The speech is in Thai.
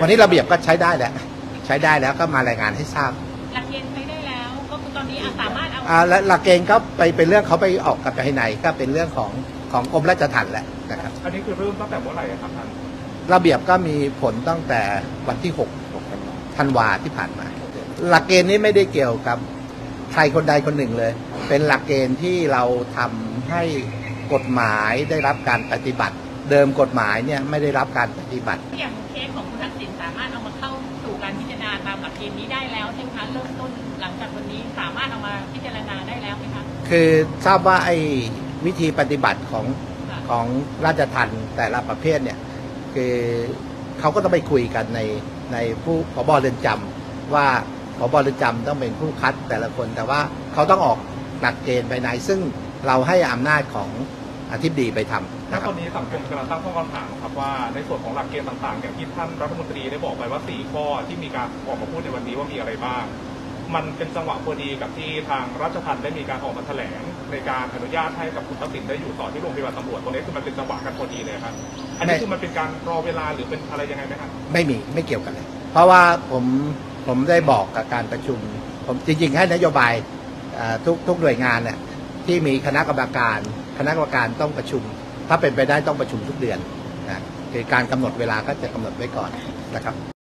วันนี้ระเบียบก็ใช้ได้แล้วก็มารายงานให้ทราบหลักเกณฑ์ใช้ได้แล้วก็คือตอนนี้สามารถเอาและหลักเกณฑ์ก็ไปเป็นเรื่องเขาไปออกกับภายในก็เป็นเรื่องของกรมราชทัณฑ์แหละนะครับอันนี้คือเริ่มตั้งแต่เมื่อไหร่ครับท่านระเบียบก็มีผลตั้งแต่วันที่6 ธันวาที่ผ่านมาหลักเกณฑ์นี้ไม่ได้เกี่ยวกับใครคนใดคนหนึ่งเลยเป็นหลักเกณฑ์ที่เราทำให้กฎหมายได้รับการปฏิบัติเดิมกฎหมายเนี่ยไม่ได้รับการปฏิบัติอย่างเคสของคุณทักษิณสามารถเอามาเข้าสู่การพิจารณาตามหลักเกณฑ์นี้ได้แล้วใช่ไหมคะเริ่มต้นหลังจากวันนี้สามารถเอามาพิจารณาได้แล้วไหมคะคือทราบว่าไอ้วิธีปฏิบัติของราชทัณฑ์แต่ละประเภทเนี่ยคือเขาก็ต้องไปคุยกันในผู้ผบ.เรือนจำว่าผบ.เรือนจำต้องเป็นผู้คัดแต่ละคนแต่ว่าเขาต้องออกหลักเกณฑ์ภายในซึ่งเราให้อำนาจของอธิบดีไปทำนะครับตอนนี้สังคมกำลังตั้งข้อคำถามครับว่าในส่วนของหลักเกณฑ์ต่างๆอย่างที่ท่านรัฐมนตรีได้บอกไปว่า4ข้อที่มีการออกมาพูดในวันนี้ว่ามีอะไรบ้างมันเป็นจังหวะพอดีกับที่ทางราชทัณฑ์ได้มีการออกมาแถลงในการอนุญาตให้กับคุณทักษิณได้อยู่ต่อที่โรงพยาบาลตำรวจตรงนี้คือมันเป็นจังหวะกันพอดีเลยครับอันนี้คือมันเป็นการรอเวลาหรือเป็นอะไรยังไงไหมครับไม่เกี่ยวกันเลยเพราะว่าผมได้บอกกับการประชุมผมจริงๆให้นโยบายทุกหน่วยงานเนี่ยที่มีคณะกรรมการต้องประชุมถ้าเป็นไปได้ต้องประชุมทุกเดือนนะคือการกำหนดเวลาก็จะกำหนดไว้ก่อนนะครับ